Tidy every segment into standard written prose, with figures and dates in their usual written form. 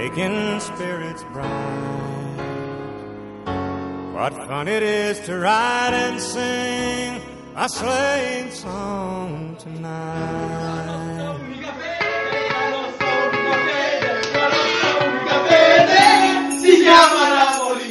making spirits bright. What fun it is to ride and sing a sleighing song tonight. Si chiama Napoli.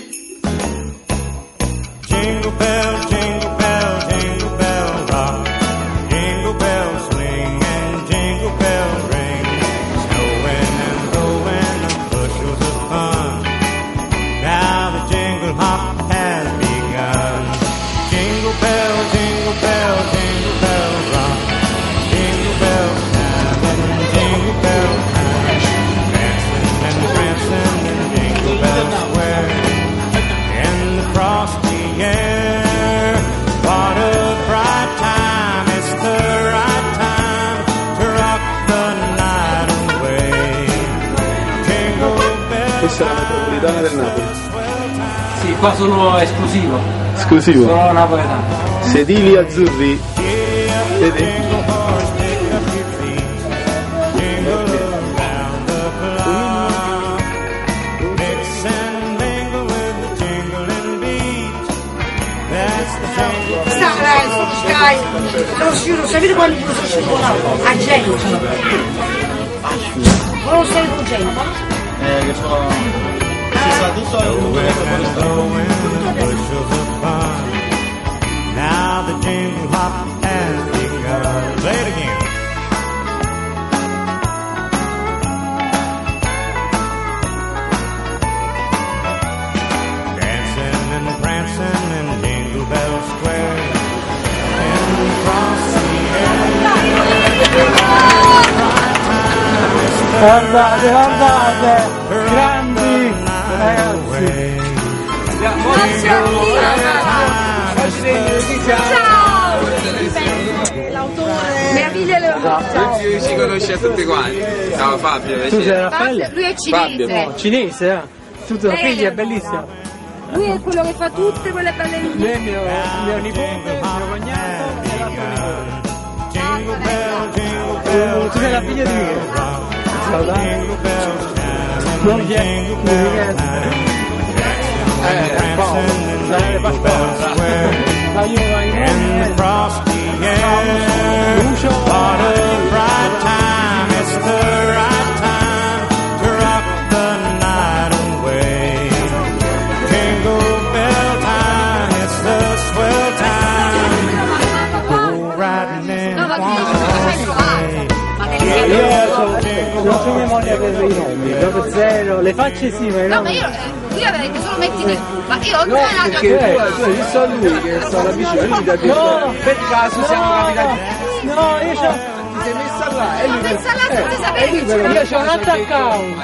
Jingle bell, jingle bell, jingle bell rock. Jingle bell swing and jingle bell ring. Snowing and blowing up bushels of fun. Now the jingle hop has begun. Jingle bell, jingle bell, jingle bell rock. Jingle bell time and jingle bell time. Dancing and prancing in Jingle Bell Square. In the frosty air, what a bright time. It's the right time to rock the night away. Jingle bell. Questa è la metropolitana del Napoli. Sì, qua sono esclusivo. Esclusivo. Sono napoletano. Sedili azzurri. Vedi? Non sapete quando sono scivolato? A genio. Ma non sei con genio? Che so. Now the jingle hop has begun. Play it again. Dancing and prancing in Jingle Bell Square. In the frosty Guardate, guardate, grandi ragazzi. Grazie a ciao! Meraviglia Leonardo. Ci conosce a tutti quanti. Ciao Fabio. Tu sei Raffaele? Lui è cinese. Cinese, eh? Tu tua figlia è bellissima. Lui è quello che fa tutte quelle belle Lui è mio nipote, mio cognato e l'altro nipote. Tu sei la figlia di Michele. Ciao dai. Non chi è? in the frosty air. What a bright time, it's the right time to rock the night away. Jingle bell time, it's the swell time. Go riding in one Io non ho memoria per i nomi, proprio zero, le facce sì, ma i No, nomi. ma io avrei detto solo metti te. Ma io ho No, perché tu hai visto a lui che stava vicino, lui ti ha detto No, per caso siamo capitati. No, io c'ho. Ti sei messa là e lui pensa là senza sapere che c'è. Io c'ho un altro account.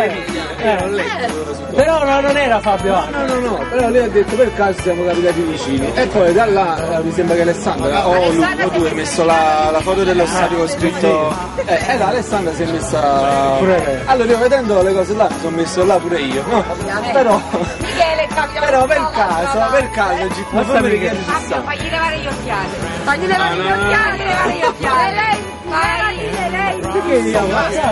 Però non era Fabio. No, però lui ha detto per caso siamo capitati vicini. E poi da là mi sembra che Alessandra o tu hai messo la foto dello stadio con scritto. E là Alessandra si è messa. Pure lei. Allora io vedendo le cose là mi sono messo là pure io. No? Però. Michele, cambia. Però per caso Ma sta Michele ci sta. Fagli levare gli occhiali. Fagli levare gli occhiali, levare gli occhiali. Lei. Perché diciamo?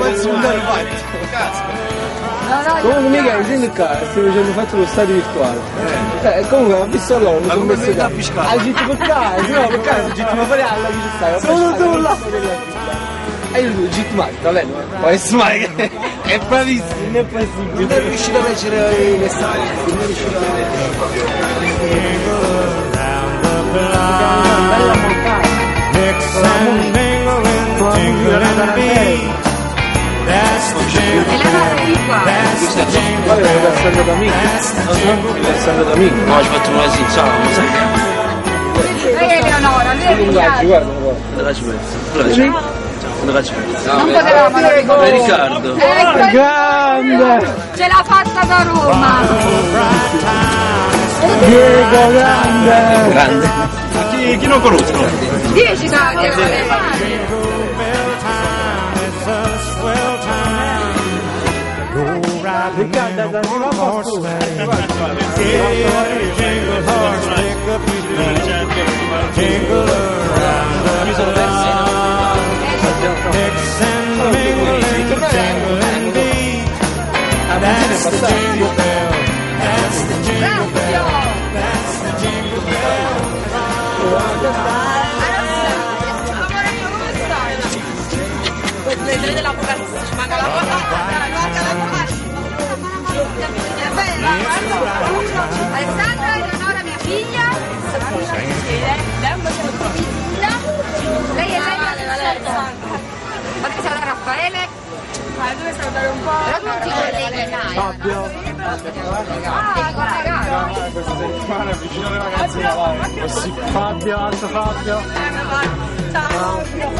Comunque Michele, senti qua, stiamo facendo lo stadio virtuale. Comunque ho visto loro, mi sono messo là. Hai detto per caso, no, per caso, gitto ma fare alla che ci stai. Sono tu là. E io dico, gitto mai, va bene, può essere mai che è bravissimo. Non è possibile. Non è riuscito a leggere i messaggi, non è riuscito a Bella montagna. mix and mingle in the jingling beat. That's the jingle bell. That's the jingle Guarda, bell. è passando da me. È passando da me. No, ci facciamo una sincera, non sappiamo. Lei è Eleonora, lei è Guarda, Riccardo. guarda. Dove ci pensi? Dove ci pensi? Non potevamo non ricordare. Riccardo. Grande. Ce l'ha fatta da Roma. Diego, grande. Grande. Chi non conosco? 10 dati. Riccardo, arriva a posto. Jingle horse, pick up your feet. Jingle around the clock. Mix and mingle in the jingling beat. jingle bell. That's the jingle bell. That's the jingle bell. Le tre dell'avvocato ci manca l'avvocato. Alessandra, Eleonora, mia figlia. Lei è lei. Fatti salutare Raffaele. Dove salutare un po'? Però tutti quelli che Fabio. Questa settimana è vicino alle vacanze da Così. Fabio, altro Fabio. Ciao.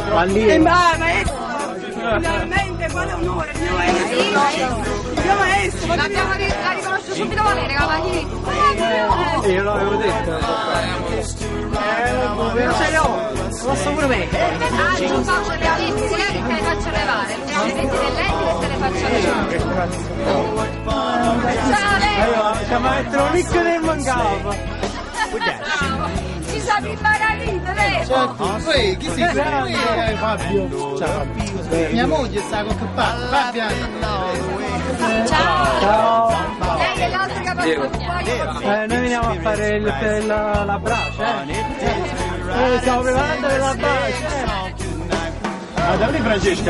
Finalmente, quale onore, il mio maestro. Il mio maestro. L'abbiamo riconosciuto subito Valeria, ma chi? Io l'avevo detto. Non ce le ho. Posso pure me. Non faccio le avvisi, che le faccio levare. Le metti delle lenti che te le faccio levare. Ciao, Allora, ci mettere un nicchio del mancavo. ci sa prima la vita, vero? Poi chi si Fabio? Ciao. Mia moglie sta con che parte? Fabiano. Ciao. Lei è l'altra che ha fatto Noi veniamo a fare la brace. Stiamo preparando la brace. Ma da lì Francesca?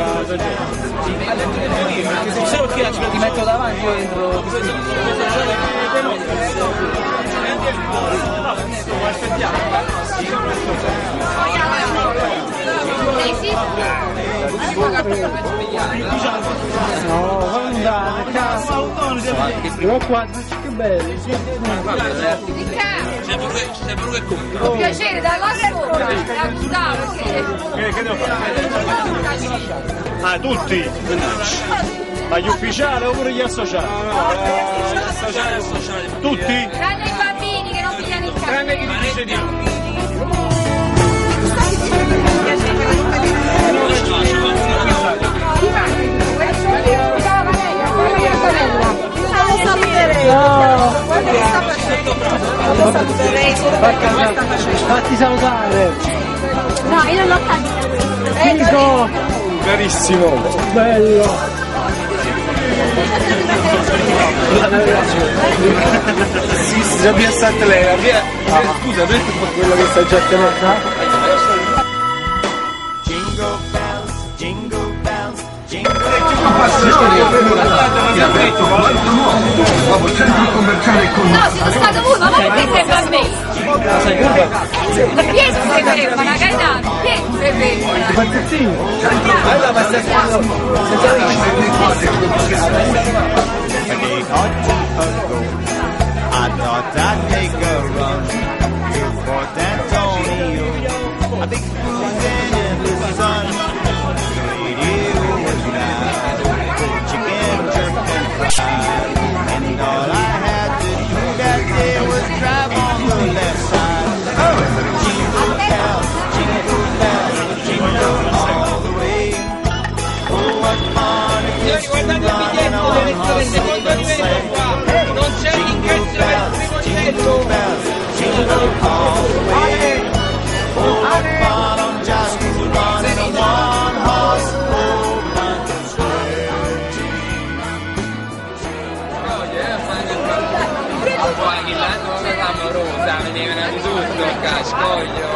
Ti metto davanti io entro. No, guarda, cazzo. Però qua, che belli. Con piacere, dalla scuola, da Gustavo. Che devo fare? Ah, tutti? Ma gli ufficiali oppure gli associati? Associati. Tutti? Tranne i bambini che non pigliano il caffè. Tranne chi dice di no. Fatti salutare. No, io non l'ho capito. Fico. Carissimo. Bello. Sì, già vi assate lei. Scusa, quello che sta già tenendo. Jingle bells, jingle bells, jingle bells. No, sono stato uno, ma perché sembra a me? Pietro si ferma, una Gaetano, Pietro si ferma. I thought I'd take a run to Fort Antonio. A big cruising in the sun. The radio was loud, chicken jerk and fried. And all I had to do that day was drive on the left side. Jingle bells, jingle all the way. Oh, what fun it is to ride on a horse open sleigh. Jingle bells, jingle bells, jingle all the way. Oh, what fun I'm just running a one-horse open sleigh. Poi l'anno amorosa, venivano tutto, cascoglio.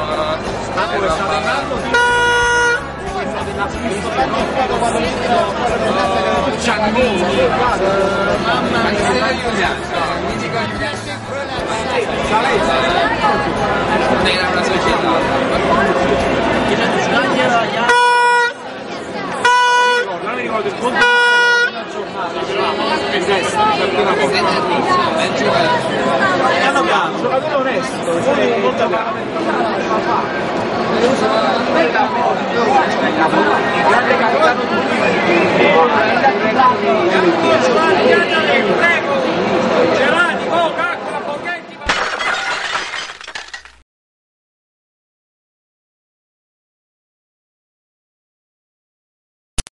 Mamma mia, se aiutiamo, mi dico non era una società. Non mi ricordo il conto. Piano piano, giocatore onesto, grande capitano